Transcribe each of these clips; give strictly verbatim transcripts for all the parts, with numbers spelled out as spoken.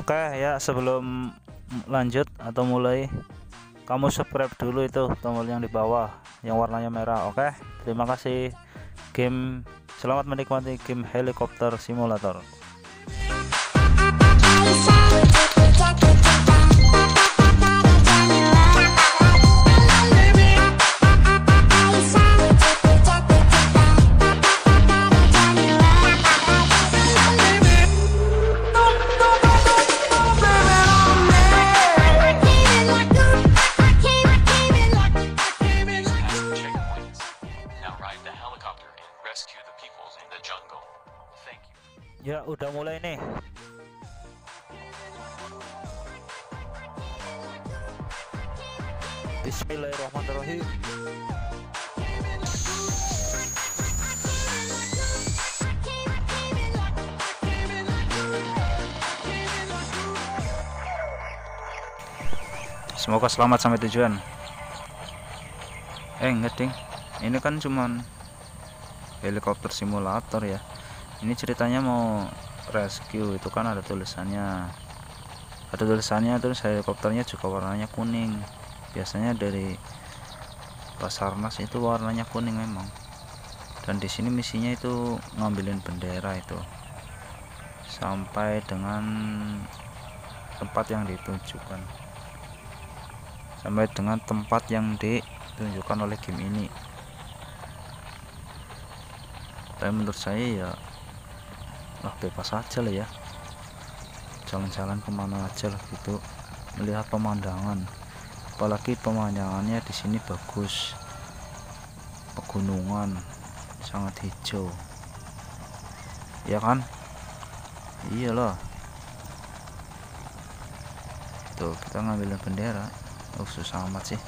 Oke ya, sebelum lanjut atau mulai, kamu subscribe dulu itu tombol yang di bawah yang warnanya merah. Oke, terima kasih. Game selamat menikmati game helikopter simulator. Ya udah mulai nih. Bismillahirrahmanirrahim. Semoga selamat sampai tujuan. Eh ngeting, ini kan cuman helikopter simulator ya. Ini ceritanya mau rescue, itu kan ada tulisannya ada tulisannya terus helikopternya juga warnanya kuning. Biasanya dari Basarnas itu warnanya kuning memang. Dan di sini misinya itu ngambilin bendera itu sampai dengan tempat yang ditujukan, sampai dengan tempat yang ditunjukkan oleh game ini. Tapi menurut saya ya lah bebas aja lah ya, jalan-jalan kemana aja lah gitu, melihat pemandangan. Apalagi pemandangannya di sini bagus, pegunungan sangat hijau ya kan. Iyalah, tuh kita ngambilin bendera. Oh susah amat sih.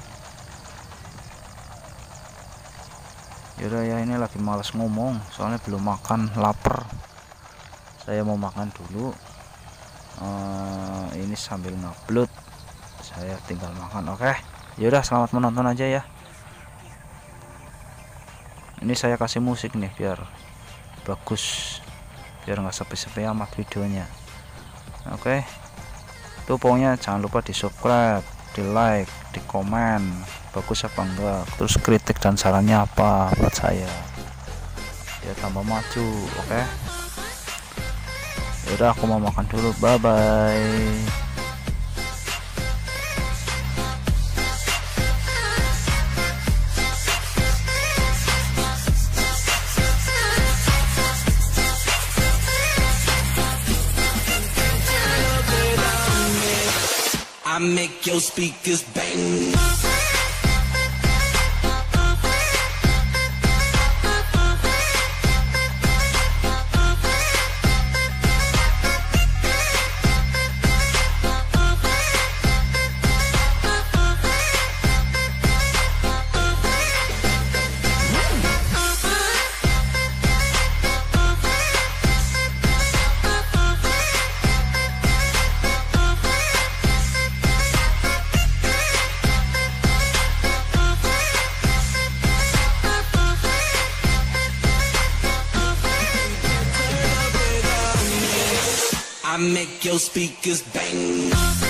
Yaudah ya, ini lagi males ngomong soalnya belum makan, lapar. Saya mau makan dulu. Uh, ini sambil ngupload, saya tinggal makan. Oke, yaudah selamat menonton aja ya. Ini saya kasih musik nih biar bagus, biar nggak sepi-sepi amat videonya. Oke, itu pokoknya jangan lupa di subscribe, di like, di komen bagus apa enggak, terus kritik dan sarannya apa buat saya ya tambah maju. Oke, yaudah aku mau makan dulu, bye bye. I make your speakers bang. I make your speakers bang.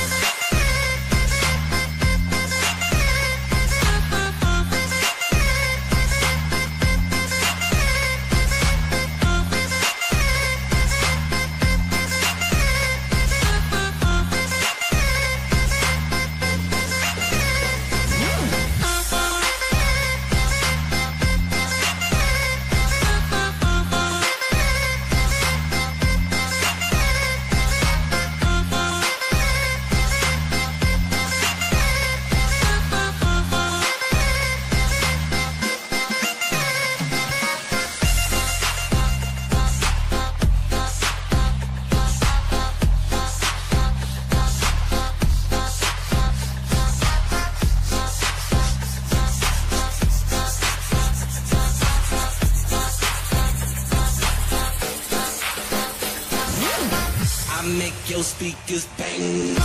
I make your speakers bang.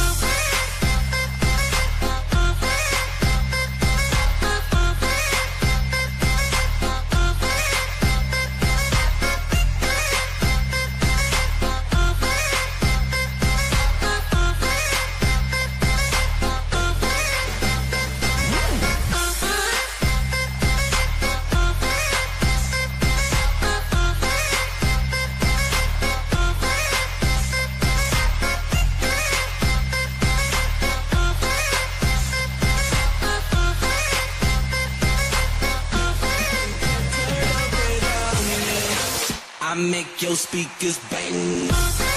make your speakers bang.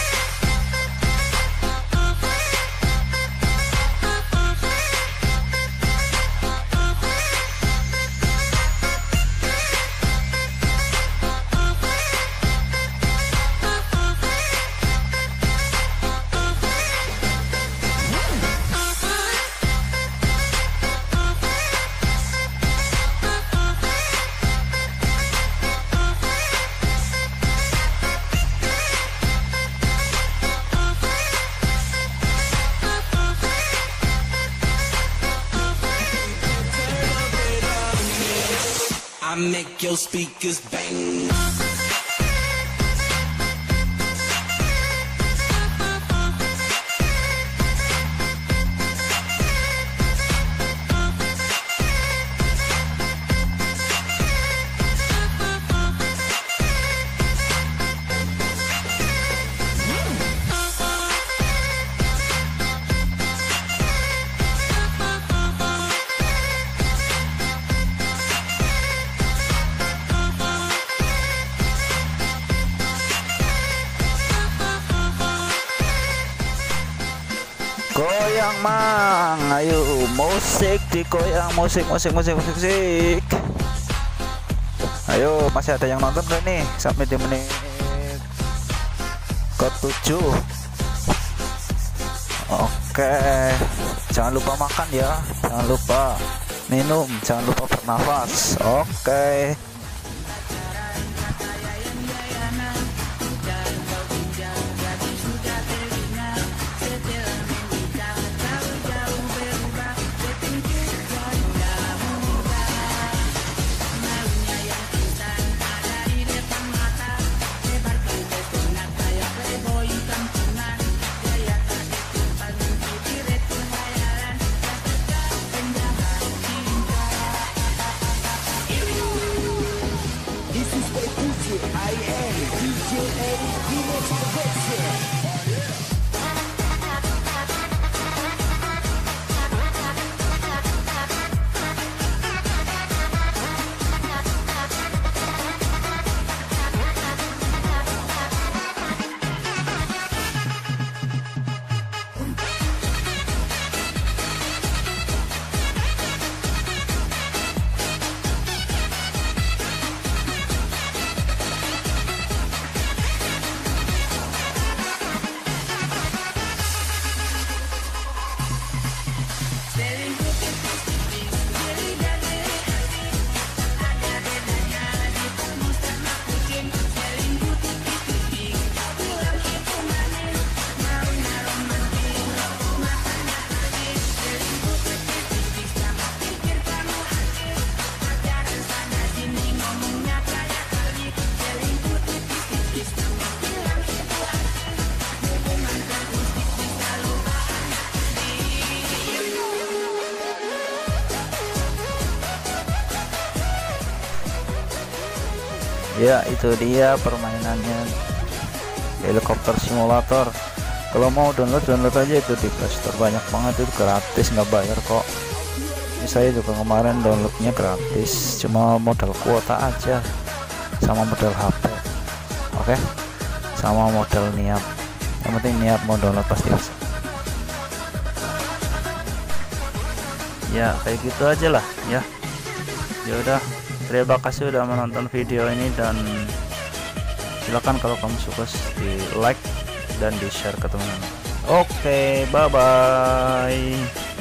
I make your speakers bang. Goyang mang, ayo musik digoyang, musik musik musik musik musik. Ayo, masih ada yang nonton gak nih sampai di menit ke tujuh? Oke, jangan lupa makan ya, jangan lupa minum, jangan lupa bernafas. Oke. Ya, itu dia permainannya, helikopter simulator. Kalau mau download download aja itu di Play Store, banyak banget, itu gratis, nggak bayar kok. Ini saya juga kemarin downloadnya gratis, cuma modal kuota aja sama modal H P. Oke, sama modal niat, yang penting niat mau download pasti bisa. Ya kayak gitu aja lah ya. Ya udah, terima kasih udah menonton video ini, dan silakan kalau kamu suka di like dan di share ke teman-teman. Oke, bye bye.